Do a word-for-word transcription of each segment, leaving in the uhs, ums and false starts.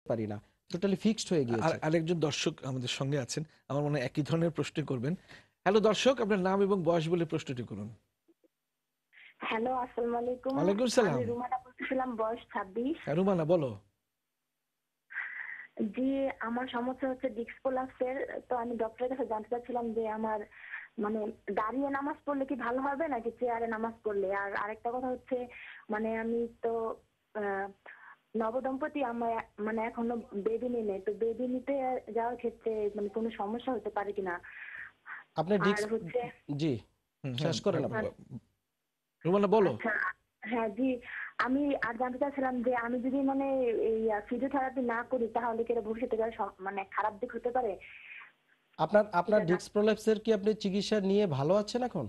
পারি না, totally fixed হয়ে আর গিয়েছে। আরেকজন দর্শক আমাদের সঙ্গে আছেন, আমার মনে হয় একই ধরনের প্রশ্ন করবেন। হ্যালো দর্শক, আপনার নাম এবং বয়স বলে প্রশ্নটি করুন। হ্যালো, আসসালামু আলাইকুম। ওয়ালাইকুম আমি সালাম। রুমানা বলতেছিলাম, বয়স ছাব্বিশ। হ্যাঁ, রুমানা বলো। জি, আমার সমস্যা হচ্ছে ডিস্ক প্রলাপসের। তো আমি ডক্টরের কাছে জানতে চাচ্ছিলাম যে আমার মানে দাঁড়িয়ে নামাজ পড়লে কি ভালো হবে নাকি চেয়ারে নামাজ পড়লে? আর আরেকটা কথা হচ্ছে মানে আমি তো আহ, নবদম্পতি, আমার মানে এখনো বেবি নিই নাই। তো বেবি নিতে যাওয়ার ক্ষেত্রে মানে কোনো সমস্যা হতে পারে কিনা? আপনার আর ডিস্ক, হচ্ছে জি হুম, শেষ হ্যাঁ, করেন হ্যাঁ, আপনি। ব- রুমানা বলো। আচ্ছা, হ্যাঁ জি, আমি আর জানতে চাচ্ছিলাম যে আমি যদি মানে এই ফিজিওথেরাপি না করি তাহলে কি এটা ভবিষ্যতে কারো সম- মানে খারাপ দিক হতে পারে? আপনার আপনার এটা ডিস্ক জান- প্রোল্যাপসের কি আপনি চিকিৎসা নিয়ে ভালো আছেন এখন?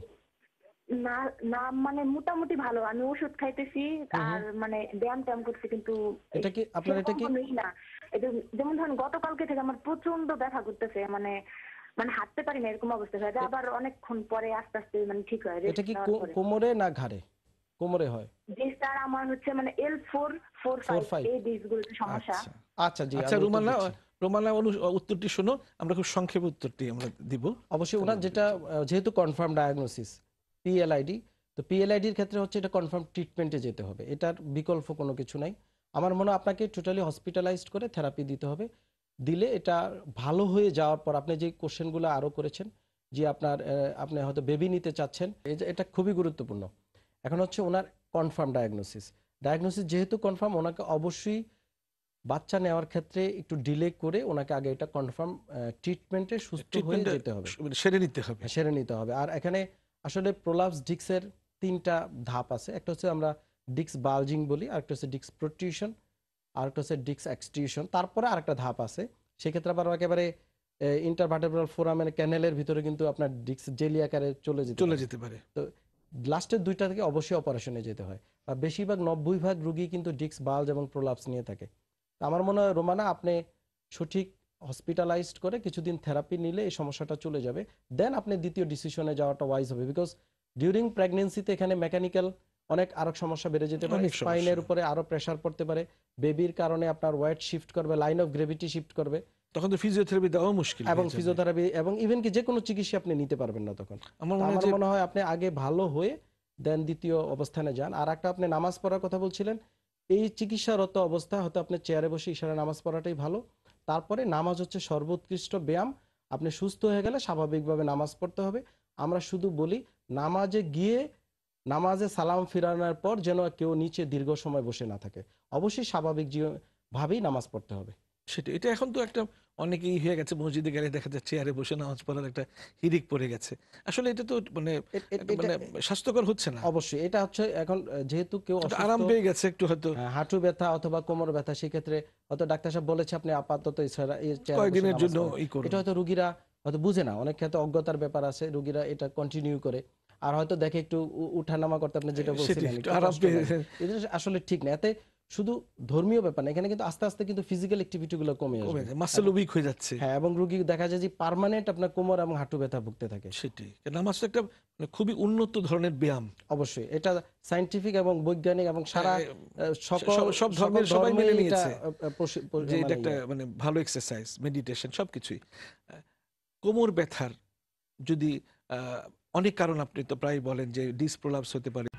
না, না মানে মোটামুটি ভালো, আমি ওষুধ খাইতেছি হুম আর হুম। মানে ব্যায়াম ট্যায়াম করছি, কিন্তু এই এটা কি আপনার, এটা সেরকম কি কোনোই না। এটা যেমন ধরেন গতকালকে থেকে আমার প্রচন্ড ব্যথা করতেছে, মানে মানে হাঁটতে পারি না, এরকম অবস্থা হয়ে যায়। এ- আবার অনেকক্ষণ পরে আস্তে আস্তে মানে ঠিক হয় এটা রেস্ট কি নেওয়ার কো- পরে। কোমরে না ঘাড়ে? কোমরে হয়। জি স্যার, আমার হচ্ছে মানে L four four four five five এই ডিসগুলোতে সমস্যা। আচ্ছা আচ্ছা জি, আচ্ছা আমি উত্তর রুমানা, দিচ্ছি। রুমানা অনু- উত্তরটি শোনো, আমরা খুব সংক্ষেপে উত্তরটি আমরা দিব। অবশ্যই তাহলে ওনার যেটা আহ, যেহেতু কনফার্ম ডায়াগনোসিস পিএলআইডি, তো পিএলআইডির ক্ষেত্রে হচ্ছে এটা কনফার্ম ট্রিটমেন্টে যেতে হবে, এটার বিকল্প কোনো কিছু নাই। আমার মনে হয় আপনাকে টোটালি হসপিটালাইজড করে থেরাপি দিতে হবে। দিলে এটা ভালো হয়ে যাওয়ার পর আপনি যে কোশ্চেনগুলো আরও করেছেন, যে আপনার আহ, আপনি হয়তো বেবি নিতে চাচ্ছেন, এই যে এটা খুবই গুরুত্বপূর্ণ। এখন হচ্ছে ওনার কনফার্ম ডায়াগনোসিস, ডায়াগনোসিস যেহেতু কনফার্ম, ওনাকে অবশ্যই বাচ্চা নেওয়ার ক্ষেত্রে একটু ডিলে করে ওনাকে আগে এটা কনফার্ম ট্রিটমেন্টে সুস্থ হয়ে ট্রিটমেন্টটা যেতে হবে, সেরে নিতে হবে। সেরে নিতে হবে। আর এখানে আসলে প্রোলাপস ডিক্সের তিনটা ধাপ আছে। একটা হচ্ছে আমরা ডিক্স বালজিং বলি, আরেকটা হচ্ছে ডিক্স প্রোট্রিউশন, আরেকটা হচ্ছে ডিক্স এক্সট্রিউশন, তারপরে আরেকটা ধাপ আছে। সেক্ষেত্রে আবার একেবারে ইন্টারভার্টেব্রাল ফোরামের ক্যানেলের ভিতরে কিন্তু আপনার ডিক্স জেলি আকারে চলে যেতে চলে পারে। যেতে পারে। তো লাস্টের দুইটা থেকে অবশ্যই অপারেশনে যেতে হয়। আর বেশিরভাগ নব্বই ভাগ রুগী কিন্তু ডিক্স বাল্জ এবং প্রোলাপস নিয়ে থাকে। তো আমার মনে হয় রোমানা, আপনি সঠিক হসপিটালাইজড করে কিছুদিন থেরাপি নিলে এই সমস্যাটা চলে যাবে। দেন আপনি দ্বিতীয় ডিসিশনে যাওয়াটা ওয়াইজ হবে, বিকজ ডিউরিং প্রেগনেন্সিতে এখানে মেকানিক্যাল অনেক আরো সমস্যা বেড়ে যেতে পারে, অনেক সমস্যা। স্পাইনের উপরে আরো প্রেসার পড়তে পারে, বেবির কারণে আপনার ওয়েট শিফট করবে, লাইন অফ গ্রেভিটি শিফট করবে, তখন তো ফিজিওথেরাপি দেওয়া মুশকিল এবং হয়ে যাবে। ফিজিওথেরাপি এবং ইভেন কি যে কোনো চিকিৎসা আপনি নিতে পারবেন না তখন। আমার তো মনে হয় আমার যে মনে হয় আপনি আগে ভালো হয়ে দেন দ্বিতীয় অবস্থানে যান। আর একটা আপনি নামাজ পড়ার কথা বলছিলেন, এই চিকিৎসারত অবস্থা হয়তো আপনি চেয়ারে বসে ইশারা নামাজ পড়াটাই ভালো। তারপরে নামাজ হচ্ছে সর্বোৎকৃষ্ট ব্যায়াম। আপনি সুস্থ হয়ে গেলে স্বাভাবিকভাবে নামাজ পড়তে হবে। আমরা শুধু বলি নামাজে গিয়ে নামাজে সালাম ফিরানোর পর যেন কেউ নিচে দীর্ঘ সময় বসে না থাকে, অবশ্যই স্বাভাবিক জীব- ভাবেই নামাজ পড়তে হবে। সেটা, এটা এখন তো একটা অনেকেই হয়ে গেছে, মসজিদে গেলে দেখা যাচ্ছে চেয়ারে বসে নামাজ পড়ার একটা হিড়িক পড়ে গেছে। আসলে এটা তো মানে এ- এ- একটা এটা মানে স্বাস্থ্যকর হচ্ছে না। অবশ্যই এটা হচ্ছে এখন আহ, যেহেতু কেউ একটু অসুস্থ, আরাম পেয়ে গেছে একটু হয়তো, হ্যাঁ, হাঁটু ব্যথা অথবা কোমর ব্যথা, সেক্ষেত্রে হয়তো ডাক্তার সাহেব বলেছে আপনি আপাতত এই চেয়ারে এই চেয়ারে বসে কয়েকদিনের নামাজ জন্য পড়েন। ই করুন। এটা হয়তো রুগীরা হয়তো বুঝে না, অনেক ক্ষেত্রে অজ্ঞতার ব্যাপার আছে, রুগীরা এটা কন্টিনিউ করে। আর হয়তো দেখে একটু উ- উঠানামা করতে, আপনি যেটা সেটি বলছিলেন একটু একটু আরাম কষ্ট পেয়ে লাগে। এটা আসলে ঠিক না। এতে শুধু ধর্মীয় ব্যাপার না, এখানে কিন্তু আস্তে আস্তে কিন্তু ফিজিক্যাল অ্যাক্টিভিটি গুলো কমে কমে আসবে। যায়, মাসেল এবং উইক হয়ে যাচ্ছে। হ্যাঁ, এবং রুগী দেখা যায় যে পার্মানেন্ট আপনার কোমর এবং হাঁটু ব্যথা ভুগতে থাকে। সেটি নামাজ তো একটা মানে খুবই উন্নত ধরনের ব্যায়াম। অবশ্যই এটা সায়েন্টিফিক এবং বৈজ্ঞানিক এবং সারা আহ, আহ, সকল সব সব সকল ধর্মের সবাই ধর্মে মেনে এটা নিয়েছে আহ, আহ, প্রসি- প- যে এটা মানে একটা ইয়ে। মানে ভালো এক্সারসাইজ, মেডিটেশন সবকিছুই। আহ, কোমর ব্যথার যদি আহ, অনেক কারণ আপনি তো প্রায় বলেন যে ডিসপ্রোলাপস হতে পারে,